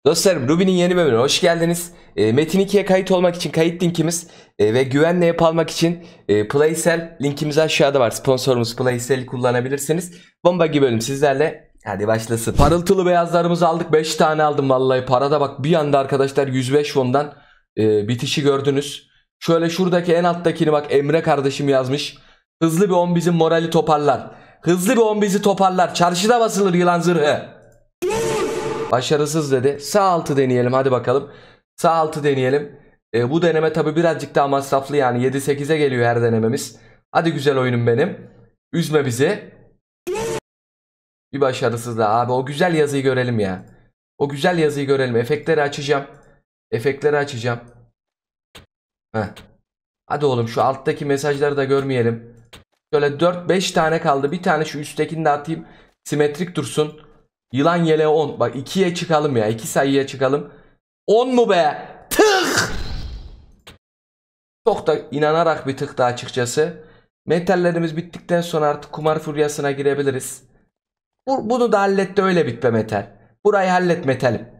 Dostlarım, Ruby'nin yeni bölümüne hoş geldiniz. Metin 2'ye kayıt olmak için kayıt linkimiz ve güvenle app almak için PlaySell linkimiz aşağıda var. Sponsorumuz PlaySell'i kullanabilirsiniz. Bomba gibi bölüm sizlerle. Hadi başlasın. Parıltılı beyazlarımızı aldık. 5 tane aldım vallahi. Parada bak bir anda arkadaşlar 105 won'dan bitişi gördünüz. Şöyle şuradaki en alttakini bak Emre kardeşim yazmış. Hızlı bir 10 bizim morali toparlar. Hızlı bir 10 bizi toparlar. Çarşıda basılır yılan zırhı. Başarısız dedi. Sağ altı deneyelim hadi bakalım. Sağ altı deneyelim. Bu deneme tabi birazcık daha masraflı yani 7-8'e geliyor her denememiz. Hadi güzel oyunum benim. Üzme bizi. Bir başarısız daha abi, o güzel yazıyı görelim ya. O güzel yazıyı görelim. Efektleri açacağım. Efektleri açacağım. Heh. Hadi oğlum şu alttaki mesajları da görmeyelim. Şöyle 4-5 tane kaldı. Bir tane şu üsttekini de atayım. Simetrik dursun. Yılan yeleği 10. Bak 2'ye çıkalım ya. 2 sayıya çıkalım. 10 mu be? Tık! Çok da inanarak bir tık daha açıkçası. Metallerimiz bittikten sonra artık kumar furyasına girebiliriz. Bunu da hallet de öyle bit be metal. Burayı hallet metalim.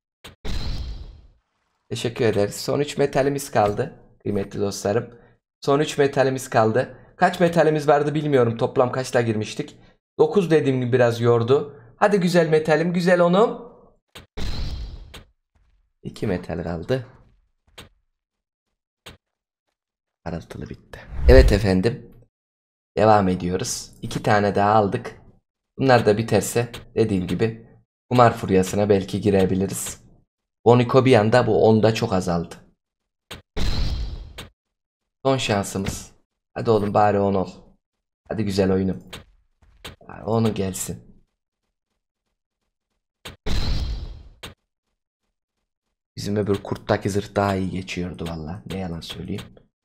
Teşekkür ederiz. Son 3 metalimiz kaldı. Kıymetli dostlarım. Son 3 metalimiz kaldı. Kaç metalimiz vardı bilmiyorum. Toplam kaçla girmiştik. 9 dediğim gibi biraz yordu. Hadi güzel metalim, güzel onum. 2 metal kaldı. Parıltılı bitti. Evet efendim. Devam ediyoruz. 2 tane daha aldık. Bunlar da biterse dediğim gibi kumar furyasına belki girebiliriz. Boniko bir anda bu 10'da çok azaldı. Son şansımız. Hadi oğlum bari 10 ol. Hadi güzel oyunum. Onu gelsin. Bizim öbür kurttaki zırh daha iyi geçiyordu valla. Ne yalan söyleyeyim.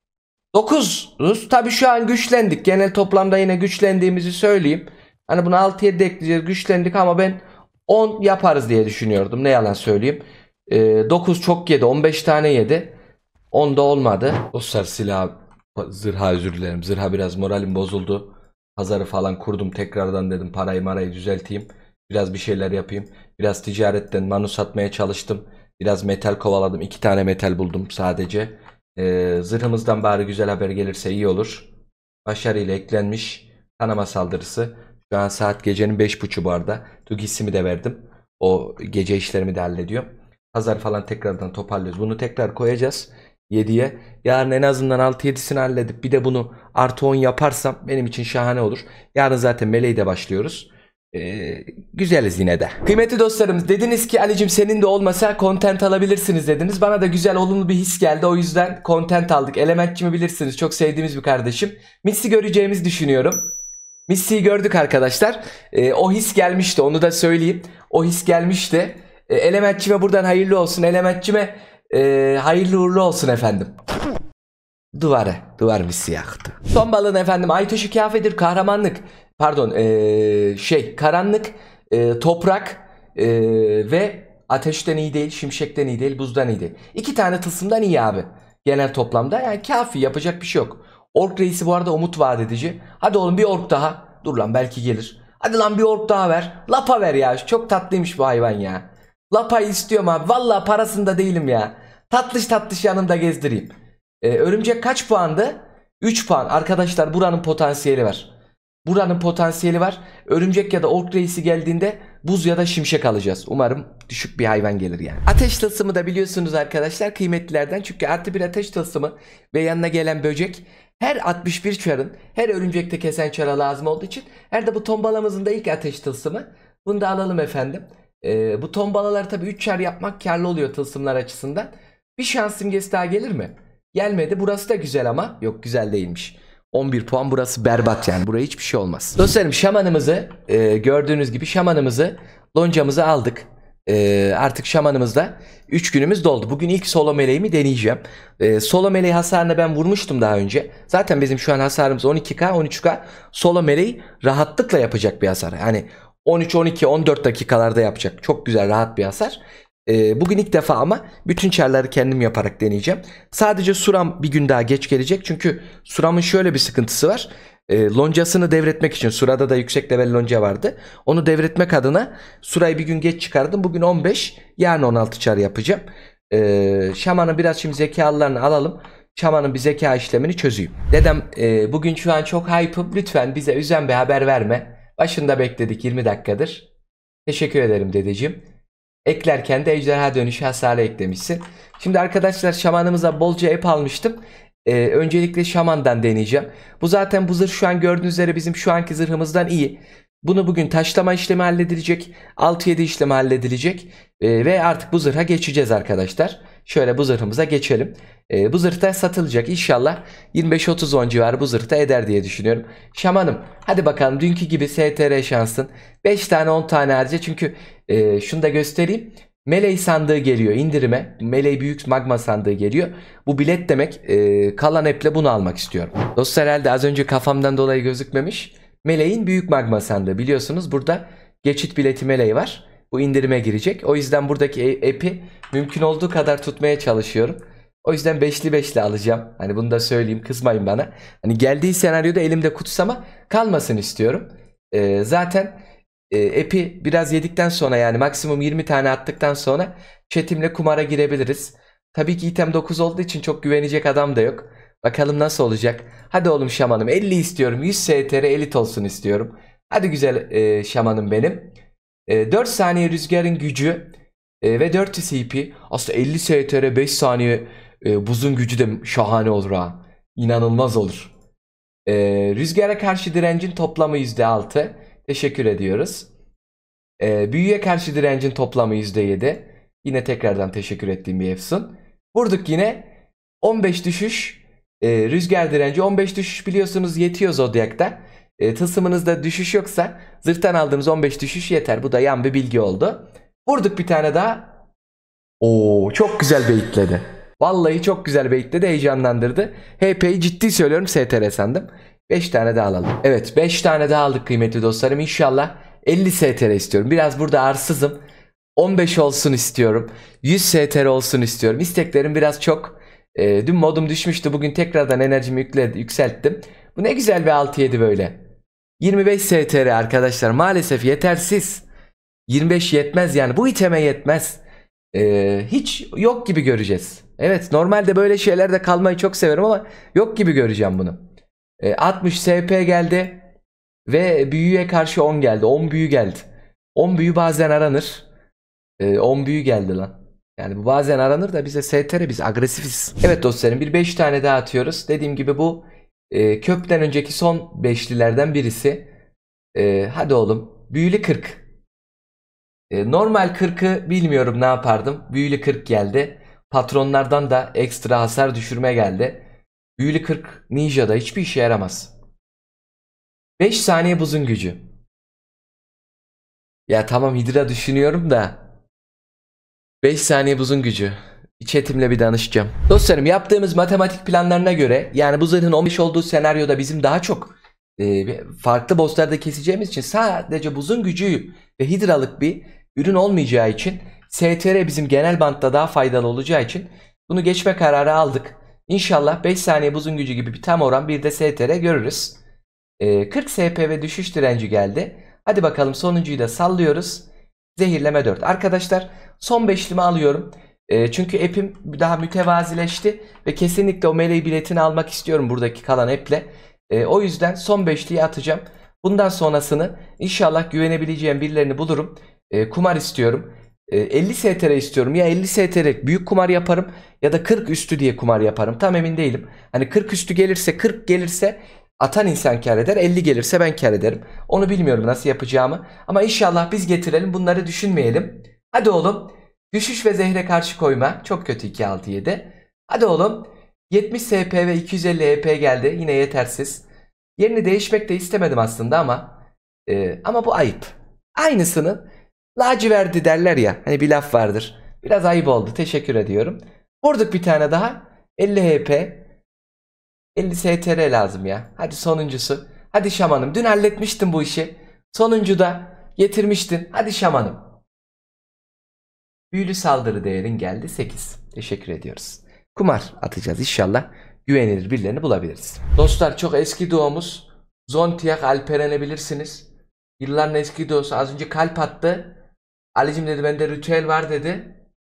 9. Tabi şu an güçlendik. Genel toplamda yine güçlendiğimizi söyleyeyim. Hani bunu 6'ya da ekleyeceğiz. Güçlendik ama ben 10 yaparız diye düşünüyordum. Ne yalan söyleyeyim. 9 çok yedi. 15 tane yedi. 10 da olmadı. Dostlar silah zırha özür dilerim. Zırha biraz moralim bozuldu. Pazarı falan kurdum. Tekrardan dedim parayı düzelteyim. Biraz bir şeyler yapayım. Biraz ticaretten manu satmaya çalıştım. Biraz metal kovaladım. 2 tane metal buldum sadece. Zırhımızdan bari güzel haber gelirse iyi olur. Başarıyla eklenmiş kanama saldırısı. Şu an saat gecenin 5.30 bu arada. Tugisimi de verdim. O gece işlerimi de hallediyor. Pazar falan tekrardan toparlıyoruz. Bunu tekrar koyacağız 7'ye. Yarın en azından 6-7'sini halledip bir de bunu artı 10 yaparsam benim için şahane olur. Yarın zaten meleği de başlıyoruz. Güzeliz yine de. Kıymetli dostlarımız, dediniz ki Ali'cim senin de olmasa content alabilirsiniz dediniz. Bana da güzel olumlu bir his geldi. O yüzden content aldık. Elementçimi bilirsiniz. Çok sevdiğimiz bir kardeşim. Miss'i göreceğimizi düşünüyorum. Miss'iyi gördük arkadaşlar. O his gelmişti. Onu da söyleyeyim. O his gelmişti. Elementçime buradan hayırlı olsun. Elementçime hayırlı uğurlu olsun efendim. Duvar Miss'i yaktı. Son balığın efendim. Ay taşı kâfedir. Kahramanlık. Pardon karanlık, toprak ve ateşten iyi değil, şimşekten iyi değil, buzdan iyi değil. 2 tane tılsımdan iyi abi. Genel toplamda yani kafi, yapacak bir şey yok. Ork reisi bu arada umut vaat edici. Hadi oğlum bir ork daha. Dur lan belki gelir. Hadi lan bir ork daha ver. Lapa ver ya. Çok tatlıymış bu hayvan ya. Lapayı istiyorum abi. Vallahi parasında değilim ya. Tatlış yanımda gezdireyim. Örümcek kaç puandı? 3 puan. Arkadaşlar buranın potansiyeli var. Buranın potansiyeli var. Örümcek ya da ork reisi geldiğinde buz ya da şimşek alacağız. Umarım düşük bir hayvan gelir yani. Ateş tılsımı da biliyorsunuz arkadaşlar kıymetlilerden. Çünkü artı bir ateş tılsımı ve yanına gelen böcek her 61 çarın, her örümcekte kesen çara lazım olduğu için her de bu tombalamızın da ilk ateş tılsımı. Bunu da alalım efendim. Bu tombalalar tabi 3 çar yapmak karlı oluyor tılsımlar açısından. Bir şans simgesi daha gelir mi? Gelmedi. Burası da güzel ama yok, güzel değilmiş. 11 puan, burası berbat yani. Buraya hiçbir şey olmaz. Dostlarım şamanımızı gördüğünüz gibi şamanımızı, loncamızı aldık. Artık şamanımızda 3 günümüz doldu. Bugün ilk solo meleğimi deneyeceğim. Solo meleği hasarını ben vurmuştum daha önce. Zaten bizim şu an hasarımız 12k 13k. Solo meleği rahatlıkla yapacak bir hasar. Yani 13, 12, 14 dakikalarda yapacak. Çok güzel rahat bir hasar. Bugün ilk defa ama bütün çarları kendim yaparak deneyeceğim. Sadece Suram bir gün daha geç gelecek. Çünkü Suram'ın şöyle bir sıkıntısı var. loncasını devretmek için, Sura'da da yüksek level lonca vardı. Onu devretmek adına Sura'yı bir gün geç çıkardım. Bugün 15, yarın 16 çar yapacağım. Şamanın biraz şimdi zekalılarını alalım. Şamanın bir zeka işlemini çözeyim. Dedem bugün şu an çok hype'ım. Lütfen bize üzen bir haber verme. Başında bekledik 20 dakikadır. Teşekkür ederim dedeciğim. Eklerken de ejderha dönüşü hasarı eklemişsin. Şimdi arkadaşlar şamanımıza bolca ep almıştım. Öncelikle şamandan deneyeceğim. Bu zaten bu zırh şu an gördüğünüz üzere bizim şu anki zırhımızdan iyi. Bunu bugün taşlama işlemi halledilecek. 6-7 işlemi halledilecek. Ve artık bu zırha geçeceğiz arkadaşlar. Şöyle bu zırhımıza geçelim. Bu zırhta satılacak. İnşallah 25-30 on civarı bu zırhta eder diye düşünüyorum. Şamanım hadi bakalım dünkü gibi STR şansın. 5 tane 10 tane harca. Çünkü şunu da göstereyim. Melee sandığı geliyor indirime. Melee büyük magma sandığı geliyor. Bu bilet demek. Kalan eple bunu almak istiyorum. Dostlar herhalde az önce kafamdan dolayı gözükmemiş. Meleğin büyük magma sandığı. Biliyorsunuz burada geçit bileti meleği var. Bu indirime girecek. O yüzden buradaki epi mümkün olduğu kadar tutmaya çalışıyorum. O yüzden beşli beşli alacağım. Hani bunu da söyleyeyim, kızmayın bana. Hani geldiği senaryoda elimde kutsama kalmasın istiyorum. Zaten epi biraz yedikten sonra, yani maksimum 20 tane attıktan sonra chatimle kumara girebiliriz. Tabii ki item 9 olduğu için çok güvenecek adam da yok. Bakalım nasıl olacak. Hadi oğlum şamanım 50 istiyorum. 100 STR elit olsun istiyorum. Hadi güzel şamanım benim. 4 saniye rüzgarın gücü ve 400 CP. Aslında 50 STR 5 saniye buzun gücü de şahane olur ha. İnanılmaz olur. Rüzgara karşı direncin toplamı %6. Teşekkür ediyoruz. Büyüye karşı direncin toplamı %7. Yine tekrardan teşekkür ettiğim bir efsun. Vurduk yine. 15 düşüş. Rüzgar direnci 15 düşüş biliyorsunuz yetiyor Zodyak'ta. Tılsımınızda düşüş yoksa zırhtan aldığımız 15 düşüş yeter. Bu da yan bir bilgi oldu. Vurduk bir tane daha. Oo, çok güzel beyitledi. Vallahi çok güzel beyitledi, heyecanlandırdı. HP'yi ciddi söylüyorum STR sandım. 5 tane daha alalım. Evet 5 tane daha aldık kıymetli dostlarım. İnşallah 50 STR istiyorum. Biraz burada arsızım. 15 olsun istiyorum. 100 STR olsun istiyorum. İsteklerim biraz çok. Dün modum düşmüştü. Bugün tekrardan enerjimi yükselttim. Bu ne güzel bir 6-7 böyle. 25 STR arkadaşlar. Maalesef yetersiz. 25 yetmez yani. Bu iteme yetmez. Hiç yok gibi göreceğiz. Evet normalde böyle şeylerde kalmayı çok severim ama yok gibi göreceğim bunu. 60 SP geldi. Ve büyüye karşı 10 geldi. 10 büyü geldi. 10 büyü bazen aranır. 10 büyü geldi lan. Yani bu bazen aranır da bize STR, biz agresifiz. Evet dostlarım bir 5 tane daha atıyoruz. Dediğim gibi bu köprüden önceki son beşlilerden birisi. Hadi oğlum. Büyülü 40. Normal 40'ı bilmiyorum ne yapardım. Büyülü 40 geldi. Patronlardan da ekstra hasar düşürme geldi. Büyülü 40 Ninja'da hiçbir işe yaramaz. 5 saniye buzun gücü. Ya tamam Hydra düşünüyorum da 5 saniye buzun gücü. Chatimle bir danışacağım. Dostlarım yaptığımız matematik planlarına göre, yani bu zırhın 15 olduğu senaryoda bizim daha çok farklı bosslarda keseceğimiz için sadece buzun gücü ve hidralık bir ürün olmayacağı için STR bizim genel bantta daha faydalı olacağı için bunu geçme kararı aldık. İnşallah 5 saniye buzun gücü gibi bir tam oran bir de STR görürüz. 40 SP ve düşüş direnci geldi. Hadi bakalım sonuncuyu da sallıyoruz. Zehirleme 4. Arkadaşlar son beşlimi alıyorum. Çünkü app'im daha mütevazileşti ve kesinlikle o meleği biletini almak istiyorum buradaki kalan app'le. O yüzden son beşliyi atacağım. Bundan sonrasını inşallah güvenebileceğim birilerini bulurum. Kumar istiyorum. 50 STR istiyorum. Ya 50 STR büyük kumar yaparım ya da 40 üstü diye kumar yaparım. Tam emin değilim. Hani 40 üstü gelirse, 40 gelirse atan insan kar eder. 50 gelirse ben kar ederim. Onu bilmiyorum nasıl yapacağımı. Ama inşallah biz getirelim. Bunları düşünmeyelim. Hadi oğlum. Düşüş ve zehre karşı koyma. Çok kötü 2-6-7. Hadi oğlum. 70 SP ve 250 EP geldi. Yine yetersiz. Yerini değişmek de istemedim aslında ama bu ayıp. Aynısını laciverdi derler ya. Hani bir laf vardır. Biraz ayıp oldu. Teşekkür ediyorum. Vurduk bir tane daha. 50 HP. 50 STR lazım ya. Hadi sonuncusu. Hadi şamanım. Dün halletmiştin bu işi. Sonuncu da getirmiştin. Hadi şamanım. Büyülü saldırı değerin geldi 8. Teşekkür ediyoruz. Kumar atacağız inşallah. Güvenilir birilerini bulabiliriz. Dostlar çok eski doğumuz Zontiak Alperen'i bilirsiniz. Yılların eski dostu az önce kalp attı. Ali'cim dedi bende ritüel var dedi.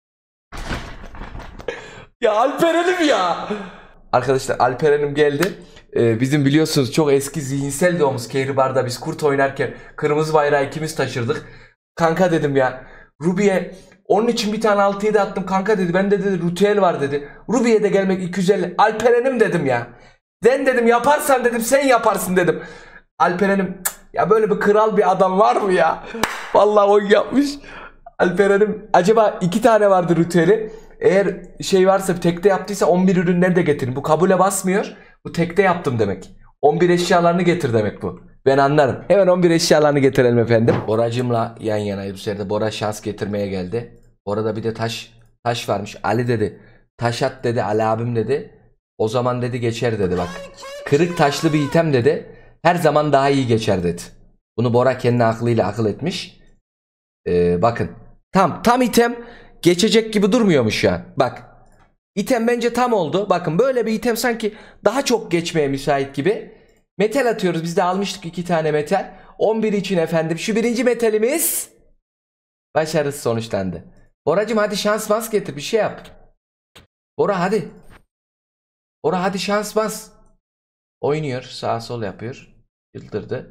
Ya Alperen'im ya. Arkadaşlar Alperen'im geldi. Bizim biliyorsunuz çok eski zihinsel doğumuz Kehribar'da biz kurt oynarken kırmızı bayrağı ikimiz taşırdık. Kanka dedim ya Ruby'ye onun için bir tane 6-7 attım kanka dedi. Bende dedi ritüel var dedi. Ruby'ye de gelmek 250. Alperen'im dedim ya. Ben dedim yaparsan dedim sen yaparsın dedim. Alperen'im ya böyle bir kral bir adam var mı ya? Vallahi o yapmış. Alperen'im acaba 2 tane vardı ritüeli. Eğer şey varsa tekte yaptıysa 11 ürünleri de getirin. Bu kabule basmıyor. Bu tekte yaptım demek. 11 eşyalarını getir demek bu. Ben anlarım. Hemen 11 eşyalarını getirelim efendim. Boracımla yan yanayız. Bu sefer de Bora şans getirmeye geldi. Orada bir de taş varmış. Ali dedi. Taş at dedi. Ali abim dedi. O zaman dedi geçer dedi bak. Kırık taşlı bir item dedi. Her zaman daha iyi geçer dedi. Bunu Bora kendi aklıyla akıl etmiş. Bakın. Tam item geçecek gibi durmuyormuş ya. Bak. İtem bence tam oldu. Bakın böyle bir item sanki daha çok geçmeye müsait gibi. Metal atıyoruz. Biz de almıştık 2 tane metal. 11 için efendim. Şu birinci metalimiz başarısız sonuçlandı. Boracım hadi şans bas getir bir şey yap. Bora hadi. Bora hadi şans bas. Oynuyor. Sağa sol yapıyor. Yıldırdı.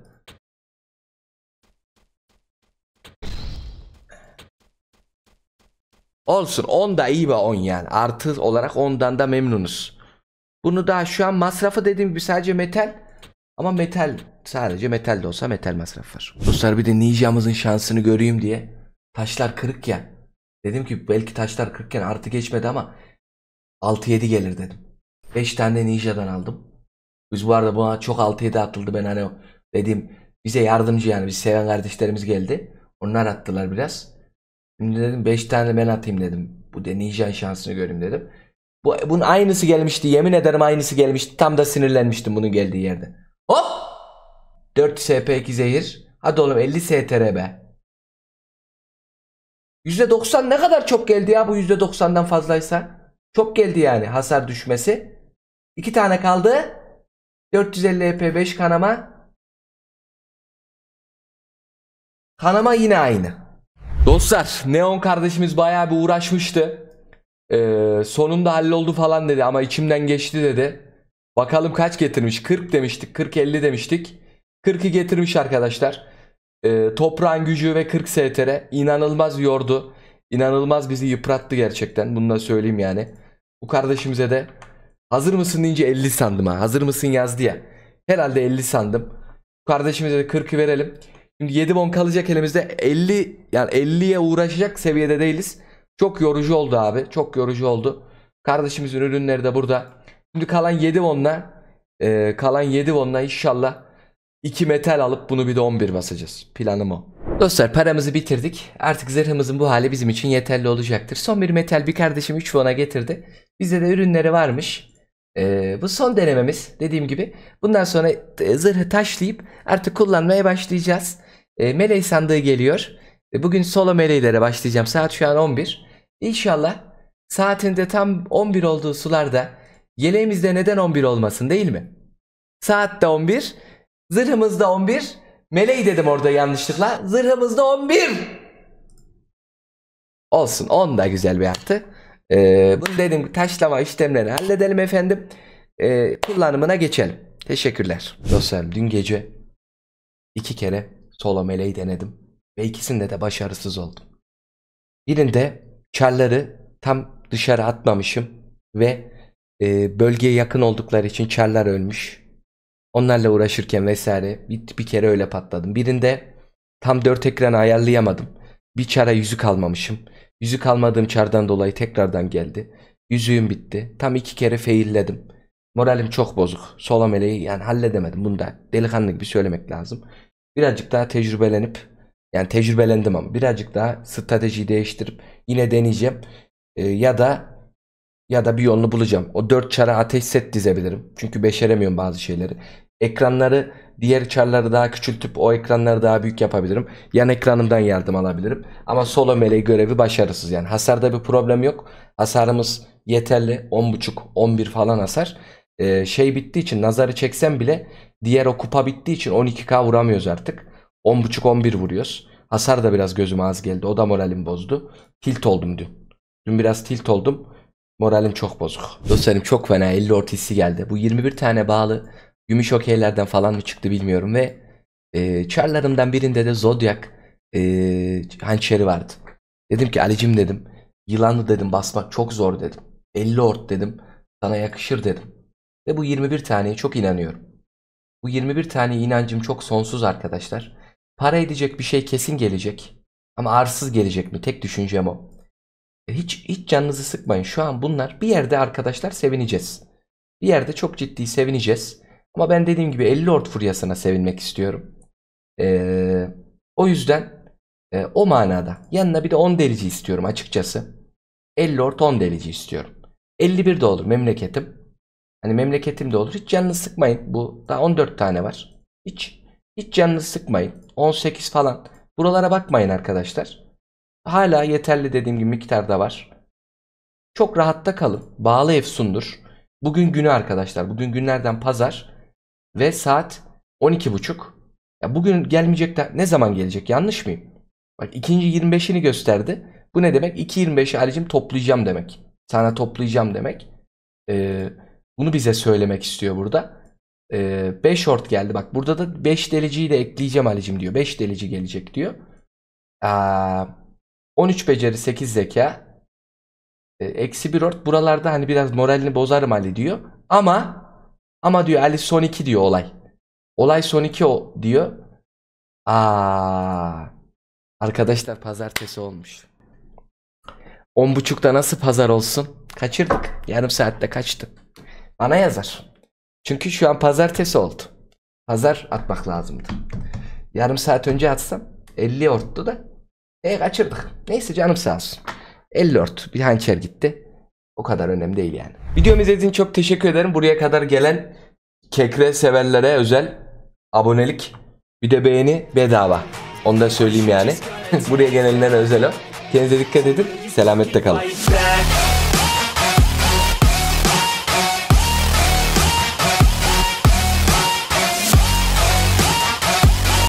Olsun 10 da iyi bir 10 yani. Artı olarak 10'dan da memnunuz. Bunu daha şu an masrafı dediğim gibi sadece metal. Ama metal sadece metal de olsa metal masrafı var. Dostlar bir de ninjamızın şansını göreyim diye. Taşlar kırık ya. Dedim ki belki taşlar kırıkken artı geçmedi ama 6-7 gelir dedim. 5 tane ninjadan aldım. Biz bu arada buna çok 6-7 atıldı. Ben hani dedim bize yardımcı yani biz seven kardeşlerimiz geldi. Onlar attılar biraz. Şimdi dedim 5 tane ben atayım dedim. Bu de ninja şansını göreyim dedim. Bunun aynısı gelmişti. Yemin ederim aynısı gelmişti. Tam da sinirlenmiştim bunun geldiği yerde. Hop! 4 SP2 zehir. Hadi oğlum 50 STR be. %90 ne kadar çok geldi ya bu %90'dan fazlaysa. Çok geldi yani hasar düşmesi. 2 tane kaldı. 450 EP 5 kanama. Kanama yine aynı. Dostlar Neon kardeşimiz bayağı bir uğraşmıştı. Sonunda halloldu falan dedi ama içimden geçti dedi. Bakalım kaç getirmiş? 40 demiştik. 40-50 demiştik. 40'ı getirmiş arkadaşlar. Toprağın gücü ve 40 STR inanılmaz yordu. İnanılmaz bizi yıprattı gerçekten. Bunu da söyleyeyim yani. Bu kardeşimize de hazır mısın deyince 50 sandım ha. Hazır mısın yazdı ya. Herhalde 50 sandım. Bu kardeşimize de 40'ı verelim. Şimdi 7 won kalacak elimizde. 50 yani 50'ye uğraşacak seviyede değiliz. Çok yorucu oldu abi. Çok yorucu oldu. Kardeşimizin ürünleri de burada. Şimdi kalan 7 won'la inşallah 2 metal alıp bunu bir de 11 basacağız. Planım o. Dostlar paramızı bitirdik. Artık zırhımızın bu hali bizim için yeterli olacaktır. Son bir metal bir kardeşim 3 won'a getirdi. Bizde de ürünleri varmış. Bu son denememiz dediğim gibi. Bundan sonra zırhı taşlayıp artık kullanmaya başlayacağız. Melee sandığı geliyor. Bugün solo meleğlere başlayacağım. Saat şu an 11. İnşallah saatinde tam 11 olduğu sularda yeleğimizde neden 11 olmasın değil mi? Saatte 11. Zırhımızda 11. Meleği dedim orada yanlışlıkla. Zırhımızda 11. Olsun 10 da güzel bir artı. Bunu dedim taşlama işlemlerini halledelim efendim. Kullanımına geçelim. Teşekkürler. Dostlarım dün gece 2 kere solo meleği denedim. Ve ikisinde de başarısız oldum. Birinde çarları tam dışarı atmamışım. Ve bölgeye yakın oldukları için çarlar ölmüş. Onlarla uğraşırken vesaire bir kere öyle patladım. Birinde tam 4 ekranı ayarlayamadım. Bir çara yüzük almamışım. Yüzük almadığım çardan dolayı tekrardan geldi. Yüzüğüm bitti. Tam 2 kere failledim. Moralim çok bozuk. Solo meleği yani halledemedim. Bunu da delikanlı gibi söylemek lazım. Birazcık daha tecrübelenip yani tecrübelendim ama birazcık daha stratejiyi değiştirip yine deneyeceğim. Ya da bir yolunu bulacağım. O 4 çara ateş set dizebilirim. Çünkü beceremiyorum bazı şeyleri. Ekranları diğer çarları daha küçültüp o ekranları daha büyük yapabilirim. Yan ekranımdan yardım alabilirim. Ama solo meleği görevi başarısız. Yani hasarda bir problem yok. Hasarımız yeterli. 10.5 11 falan hasar. Şey bittiği için nazarı çeksem bile diğer o kupa bittiği için 12k vuramıyoruz artık. 10.5-11 vuruyoruz. Hasar da biraz gözüme az geldi. O da moralimi bozdu. Tilt oldum dün. Dün biraz tilt oldum. Moralim çok bozuk. Dostlarım çok fena 50 ortisi geldi. Bu 21 tane bağlı gümüş okeylerden falan mı çıktı bilmiyorum ve çarlarımdan birinde de Zodiac hançeri vardı. Dedim ki Ali'cim dedim, yılanı dedim basmak çok zor dedim. 50 ort dedim, sana yakışır dedim. Ve bu 21 taneye çok inanıyorum. Bu 21 tane inancım çok sonsuz arkadaşlar. Para edecek bir şey kesin gelecek. Ama arsız gelecek mi? Tek düşüncem o. Hiç canınızı sıkmayın. Şu an bunlar bir yerde arkadaşlar sevineceğiz. Bir yerde çok ciddi sevineceğiz. Ama ben dediğim gibi 50 ort furyasına sevinmek istiyorum. O yüzden o manada yanına bir de 10 delici istiyorum açıkçası. 50 ort 10 delici istiyorum. 51 de olur memleketim. Hani memleketim de olur. Hiç canınızı sıkmayın. Bu daha 14 tane var. Hiç canınızı sıkmayın. 18 falan. Buralara bakmayın arkadaşlar. Hala yeterli dediğim gibi miktarda var. Çok rahatta kalın. Bağlı efsundur. Bugün günü arkadaşlar. Bugün günlerden pazar. Ve saat 12.30. Ya bugün gelmeyecek de ne zaman gelecek? Yanlış mıyım? Bak ikinci 25'ini gösterdi. Bu ne demek? 2.25'i Ali'cim toplayacağım demek. Sana toplayacağım demek. Bunu bize söylemek istiyor burada. 5 short geldi. Bak burada da 5 deliciyi de ekleyeceğim Ali'cim diyor. 5 delici gelecek diyor. 13 beceri 8 zeka. Eksi 1 ort. Buralarda hani biraz moralini bozarım Ali diyor. Ama diyor Ali son 2 diyor olay. Olay son 2 diyor. Arkadaşlar pazartesi olmuş. 10.30'da nasıl pazar olsun? Kaçırdık. Yarım saatte kaçtı. Bana yazar. Çünkü şu an pazartesi oldu. Pazar atmak lazımdı. Yarım saat önce atsam 50 orttu da kaçırdık. Neyse canım sağ olsun. 50 ort bir hançer gitti. O kadar önemli değil yani. Videomu izlediğiniz için çok teşekkür ederim. Buraya kadar gelen kekre severlere özel abonelik, bir de beğeni bedava. Onu da söyleyeyim yani. Buraya gelenlere özel o. Kendinize dikkat edin. Selametle kalın.